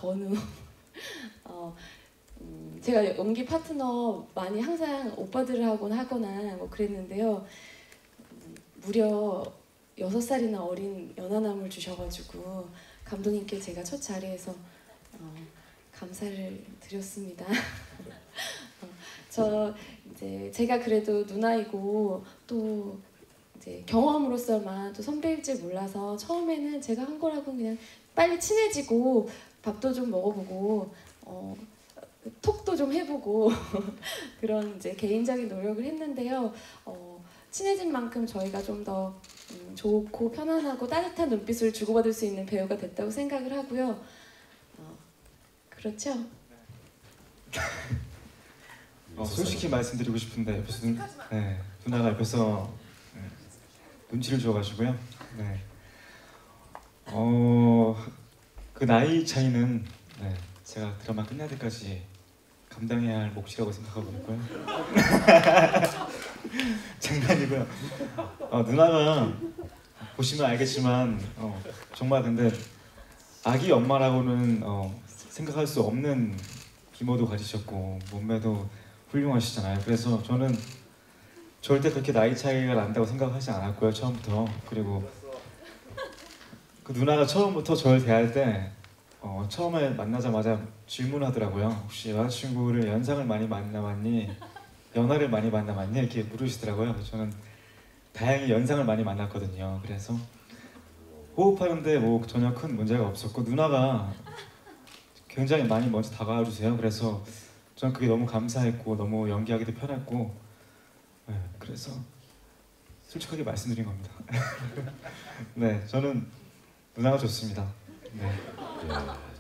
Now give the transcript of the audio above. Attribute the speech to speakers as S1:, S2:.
S1: 건우. 제가 연기 파트너 많이 항상 오빠들하고는 하거나 뭐 그랬는데요. 무려 6살이나 어린 연하남을 주셔가지고 감독님께 제가 첫 자리에서 감사를 드렸습니다. 이제 제가 그래도 누나이고 또 이제 경험으로서만 또 선배일 줄 몰라서 처음에는 제가 한 거라고 그냥 빨리 친해지고 밥도 좀 먹어보고 톡도 좀 해보고 그런 이제 개인적인 노력을 했는데요. 친해진 만큼 저희가 좀 더 좋고 편안하고 따뜻한 눈빛을 주고받을 수 있는 배우가 됐다고 생각을 하고요. 그렇죠?
S2: 솔직히 말씀드리고 싶은데 옆에서 누나가 옆에서 눈치를 줘가지고요. 네. 그 나이 차이는 제가 드라마 끝날 때까지 감당해야 할 몫이라고 생각하고 있고요. 장난이고요. 누나가 보시면 알겠지만 정말 근데 아기 엄마라고는 생각할 수 없는 기모도 가지셨고 몸매도 훌륭하시잖아요. 그래서 저는 절대 그렇게 나이 차이가 난다고 생각하지 않았고요, 처음부터. 그리고 그 누나가 처음부터 저를 대할 때 처음에 만나자마자 질문하더라고요. 혹시 여자친구를 연상을 많이 만나봤니? 연하를 많이 만나봤니? 이렇게 물으시더라고요. 저는 다행히 연상을 많이 만났거든요. 그래서 호흡하는데 뭐 전혀 큰 문제가 없었고 누나가 굉장히 많이 먼저 다가와 주세요. 그래서 저는 그게 너무 감사했고 너무 연기하기도 편했고 그래서 솔직하게 말씀드린 겁니다. 네, 저는 누나가 좋습니다. 네.